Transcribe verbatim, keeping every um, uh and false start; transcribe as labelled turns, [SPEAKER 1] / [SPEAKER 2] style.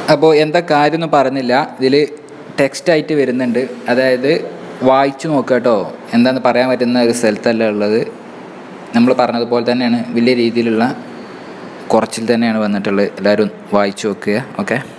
[SPEAKER 1] അപ്പോൾ എന്താ കാര്യമൊന്നും പറഞ്ഞില്ല, ഇതിൽ ടെക്സ്റ്റായിട്ട് വരുന്നുണ്ട്. അതായത് വായിച്ചു നോക്കുക കേട്ടോ, എന്താണെന്ന് പറയാൻ പറ്റുന്ന ഒരു സ്ഥലത്തല്ല ഉള്ളത്. നമ്മൾ പറഞ്ഞതുപോലെ തന്നെയാണ്, വലിയ രീതിയിലുള്ള കുറച്ചിൽ തന്നെയാണ് വന്നിട്ടുള്ളത്. എല്ലാവരും വായിച്ചു നോക്കുക. ഓക്കെ.